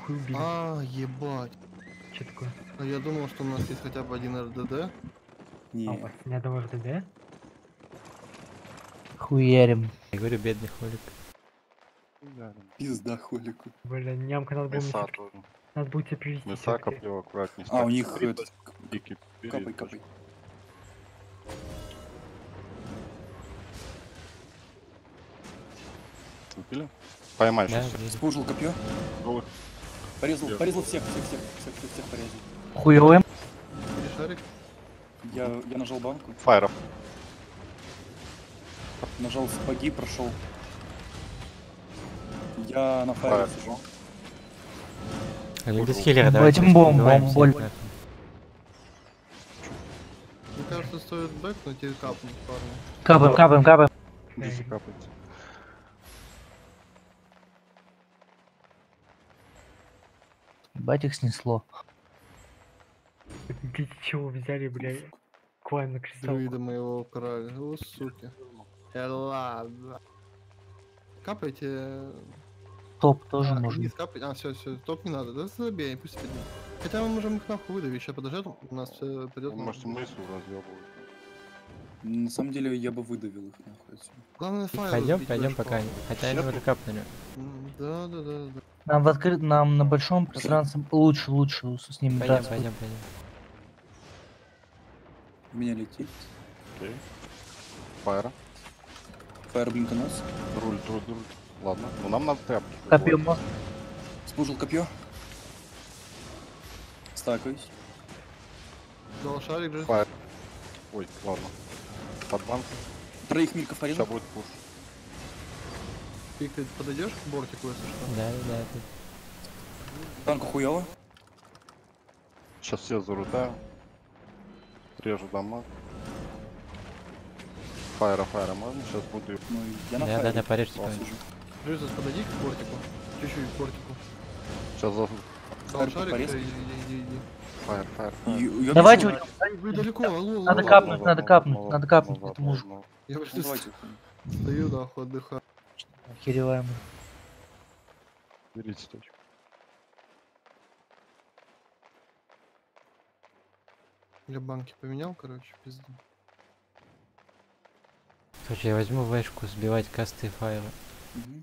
хуй убили. А, ебать. Че такое? А я думал, что у нас есть хотя бы один РДД. А у Не, вас не одного РДД? Хуярим. Я говорю, бедный холик. пизда холику. Бля, нямка надо было мне Мяса всё-таки- тоже. надо будет тебе привезти. Мяса всё-таки. коплю аккуратнее. А, у них Смотри, этот, дикий капай, перец капай. Купили? Поймай Да, сейчас всех. вижу. Спужил копье. Голых. Порезал, Лев. порезал всех порезал. Хуёвым. Перешарик. Я нажал банку, Файров. нажал сапоги, прошел. Я на фаере Файр. сижу. Или без Футбол. хиллера, давайте. Этим бомбом, убиваем всех, боль. нахуй. Мне кажется, стоит бэкнуть и капнуть парня. Капаем. Здесь капается. Бать их снесло. Для чего взяли, бля, клайм на кристалл? Друида моего украли. О, суки. Ладно. Капайте. Топ тоже А, можно. вниз капать. А, все, топ не надо. Да забей, пусть поднимет. Хотя мы можем их нахуй выдавить. Сейчас подождет, у нас все придет. Он может мысу разъебывать. На самом деле я бы выдавил их нахуй отсюда. Главное файл. Пойдем, убить пойдем вышку. пока. Хотя они уже капнули. Да. Нам на большом пространстве лучше с ними Пойдем, драться. пойдем. В меня летит. Окей. Файра. Фаер блинконос. Руль. Ладно. Ну нам надо тряпки. Копьем мост. Спужил копье. Стакаюсь. Дал шарик же. Файр. Ой, ладно. Под банк. Троих мильков порезал. Сейчас будет пуш. Пик, ты подойдешь к бортику, если что? Да. Тут. Банку хуёво. Сейчас все зарутаю. Режу дамаг. Файра можно? Сейчас буду её- Ну, я на Да, фаере. порежьте Вот кого-нибудь. сижу. Жиза, подойди к бортику. Чуть-чуть к бортику. Сейчас за... Дал Фаер шарик, порезал? иди. Файр. Ё- Давайте ёб- Вы далеко, алло. Надо алло. капнуть, надо капнуть этому мужику. Назад. Я Ну, просто давайте. стою, нахуй, отдыхаю. Охереваем. Берите точку. Я банки поменял, короче, пизду. Слушай, я возьму вешку сбивать касты файра. Мгм.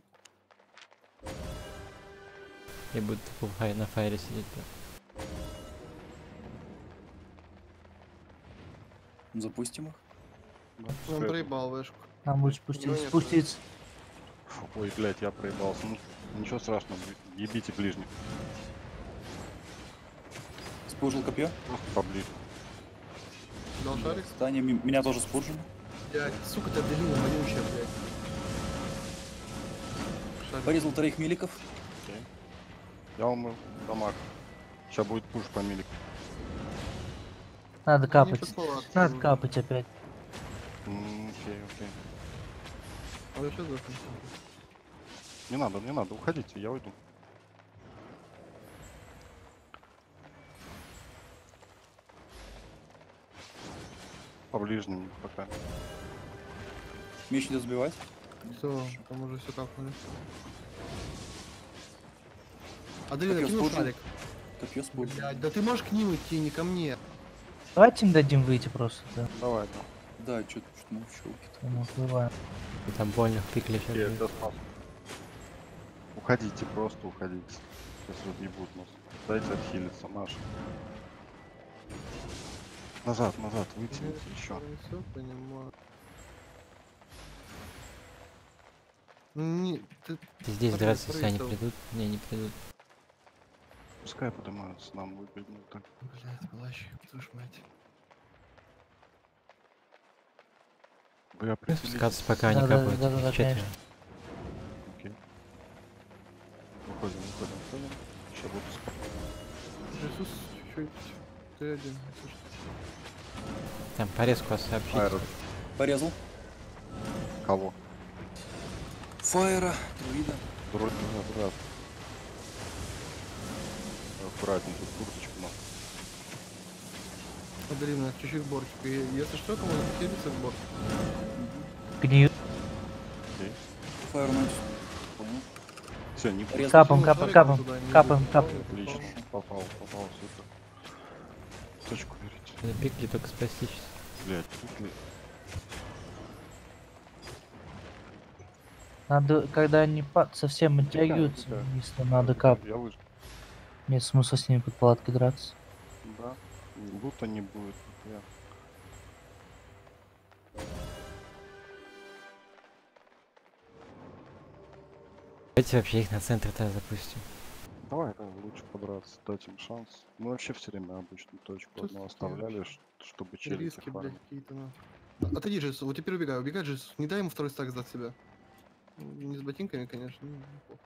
И буду тупо на файре сидеть. Запустим их. Он проебал вышку. Нам будет спуститься. Фу, ой, блядь, я проебался. Ну, ничего страшного, ебите ближних. Спужил копье. Просто поближе. Дал шарик. Таня, меня тоже спужили. Блядь, сука, ты отделила вонючая, блядь. Шарик. Порезал троих миликов. Окей. Я умыл дамаг. Сейчас будет пуш по милику. Надо капать. Никакого Надо отсюда. капать опять. Окей. А вы что за Не надо, уходите, я уйду. По ближним пока. Меч идет сбивать. Все, там уже все капнули. Аделина, Копьё кинул спужил. шарик. Копье спужил. Блядь, да ты можешь к ним идти, не ко мне. Давайте им дадим выйти просто. Да. Давай, Да, что-то молчу. Мы уплываем. И там больно в пикле сейчас Я будет. тебя спас. Уходите, просто уходите. Сейчас разъебут нас. Дайте отхилиться, наши. Назад, вытяните еще. Все понимаю. Ну, не, ты... Здесь Смотри, драться, если они смотри, придут. Не придут. Пускай поднимаются, нам выгоднее так. Блядь, плащ, твою ж мать. Вы определились? Спускаться пока они Да, капают. да, Их четверо. конечно. Окей. Выходим. Сейчас буду спать. Иисус, чуть-чуть. Ты один, если что. Там порезку вас сообщить. Файр. Порезал. Кого? Фаера. Друида. Вроде назад. Аккуратнее, тут курточку надо. Аделина, чуть-чуть к бортику. И если что, то можно похилиться к бортику. Гниют. Окей. Фаер ночь. Понял. Все, не Порезал. Капом, Ну, капом, шариком капом, туда, не капом, попал, капом. не попал. Отлично. Попал, супер. Точку берите. На пикли только спасти сейчас. Блять, тут ли? Надо, когда они совсем оттягиваются, да. если надо кап. Я выжил. Нет смысла с ними под палаткой драться. Да. Лута не будет. Я. Давайте вообще их на центр-то запустим. Давай, да, лучше подраться, дать им шанс. Мы вообще все время обычную точку Тут одну оставляли, чтобы челики Риски, блядь, фармили. какие-то, ну. Отойди, Джесус, вот теперь убегай, убегай, Джесус. Не дай ему второй стак сдать себя. Не с ботинками, конечно, ну, похуй.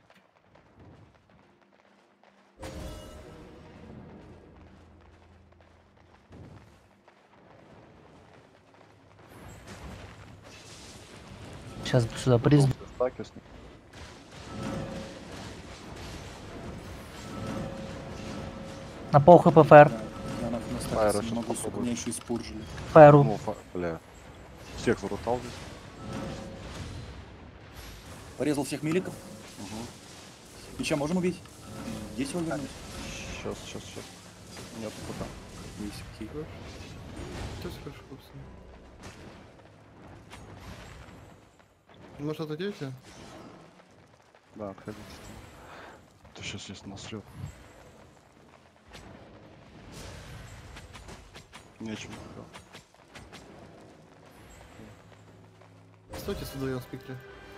Сейчас бы сюда призвал. Стаки с ним. На пол хп фаер. Я на Фаера стаке щас могу, сука, попробую. меня еще и спуржили. Фаеру. Ну, бля. Всех зарутал здесь. Порезал всех миликов. Угу. Меча можем убить? Есть его вернуть? Сейчас. Нет, пока. Есть, окей. Сейчас хорошо, собственно. Может, отойдете? Да, отходите. То сейчас здесь насрет. Нечем пока. Стойте с вдвоем спикли.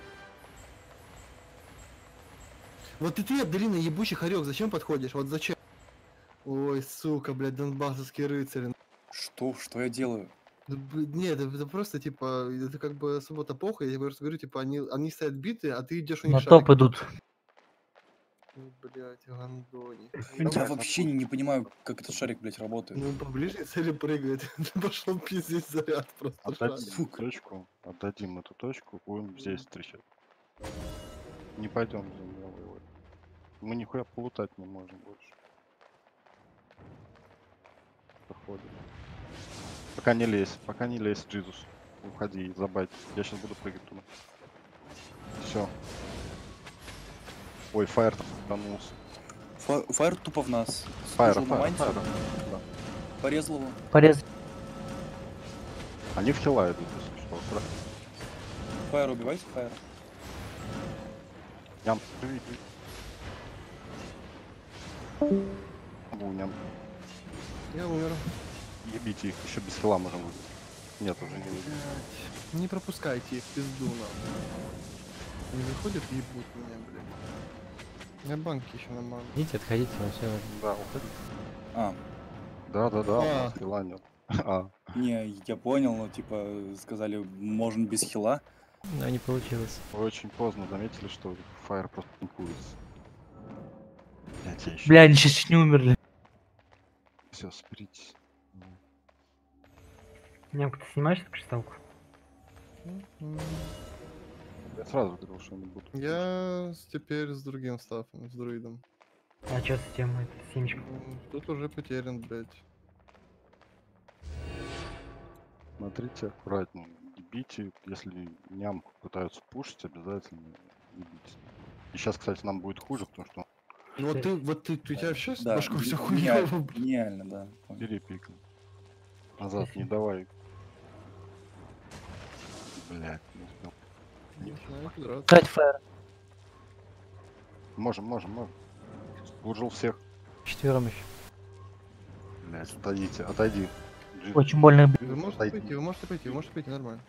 Вот и ты, Аделина, ебучий хорек, зачем подходишь? Вот зачем? Ой, сука, блядь, донбассовские рыцари. Что? Что я делаю? Нет, это просто, типа, это как бы особо-то похуй, я просто говорю, типа, они стоят биты, а ты идешь у них На шарик. топ идут. Ой, блядь, гандони. Я вообще не понимаю, как этот шарик, блядь, работает. Ну, поближе цели прыгает. Пошел пиздить заряд просто. Отдадим шарик. эту точку, отдадим эту точку, будем здесь встречать. Не пойдем за нее воевать. Мы нихуя полутать не можем больше. Проходим. Пока не лезь, Джизус. Уходи, забать. Я сейчас буду прыгать туда. Все. Ой, фаер тонулся. Фаер тупо в нас. Фаер, Служил на мантию, да. порезал его. Порез. Они в хила идут, если что. Фаер убивайте, фаер. Ням, иди. Ням. Я умер. Ебите их, еще без хила можем выйти. Нет, уже не выйдет. Не пропускайте их в пизду нам. Не выходят, ебут меня, блядь. У меня банки еще на ману. Идите, отходите, вам все. Да, уходи. А, Да, у А. нас хила нет. А, не, я понял, но типа сказали, можно без хила. Но не получилось. вы очень поздно заметили, что фаер просто пинкуется. Я тебе еще. Бля, они сейчас чуть не умерли. Все, спиритесь. Нямка, ты снимаешь эту кристалку? Я сразу говорил, что они будут. Теперь с другим стафом, с друидом. А чё с тем, это, семечко? Тут уже потерян, блядь. Смотрите аккуратнее. Ебите, если нямку пытаются пушить, обязательно ебите. И сейчас, кстати, нам будет хуже, потому что Ну вот ты, у тебя вообще с Да, башку все гениально, хуёво, блядь. гениально, да. Понял. бери пик. Назад не давай. Блять, не успел. Начинаю драться. Кать фаер. Можем. Служил всех. Четвером еще. Блять, отойди. Джи- Очень больно. Вы можете Отойди. пойти, вы можете пойти, нормально.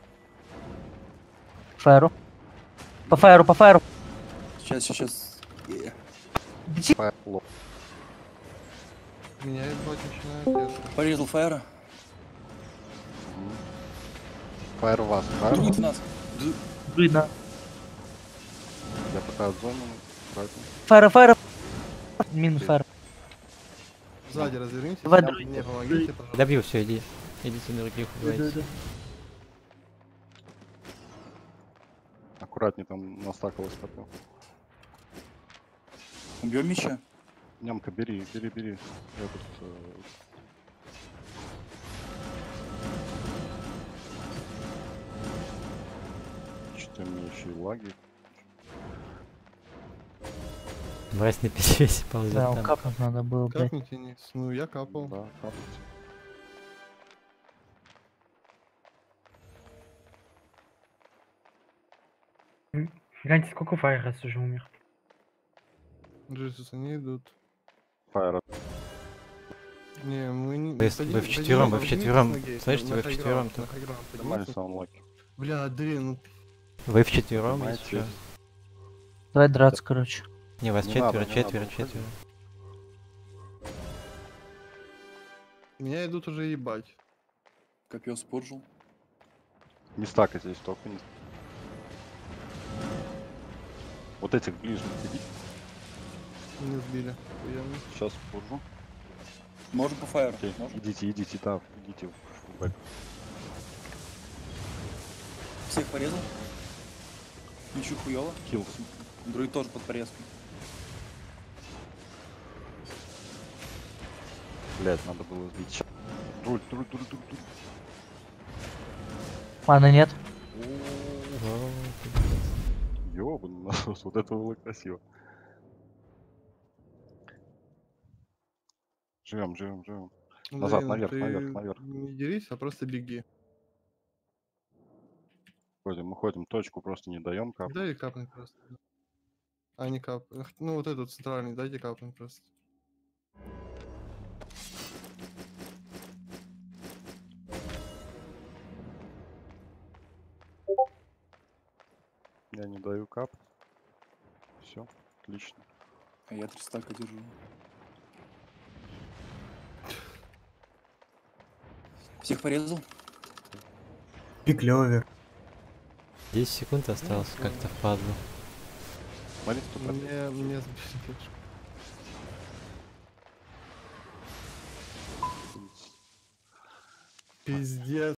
Фаеру. По фаеру. Сейчас. Фаер лох. Меня ебать начинает. Порезал фаера. Мгм. Фаер вас. Фаер Друид вас. в нас. Видно. Я пока от зоны. Правильно. Фаер. Минус фаер. Сзади развернитесь. Давай, Мне друид. помогите, пожалуйста. Добил, все, иди. Идите на других, убивайте. Аккуратнее там настакалось потом. Убьем меча. Нямка, бери. Я тут... Что-то у меня еще и лаги. Мразь на перевесе ползет Да, там. капнуть надо было, блядь. Капните вниз. Ну, я капал. Да, капайте. Гляньте, сколько Файрес уже умер. Джисус, они идут. Фаер. Не, мы не... То есть вы вчетвером, вы вчетвером, слышите, вы вчетвером тут. Нормально саунлоки. Бля, Андрей, ну Вы вчетвером, Понимаете? если что. Давай драться, короче. Не, вас Не четверо, надо, не четверо, надо, уходи. четверо. меня идут уже ебать. Копье споржил. Не стакайтесь, только не... Вот этих ближних идите. Не сбили. Охуенно. Сейчас пуржу. Можно по фаеру. Окей, Можно? идите, идите, да, идите в бэк. Всех порезал? Ничего хуёво. Килл. Друид тоже под порезкой. Блять, надо было сбить. Ща. Руль. Маны нет. Ёбаный насос, вот это было красиво. Живем. Назад, Андрей, ну наверх, ты наверх. Не дерись, а просто беги. Мы ходим, точку просто не даем кап. Дай капнуть просто. А, не кап. Ну, вот этот центральный, дайте капнуть просто. Я не даю кап. Все, отлично. А я 3 стака держу. Всех порезал? Пиклёвер. 10 секунд осталось, как-то впадло. Смотрите, тут Мне сбили точку. Пиздец.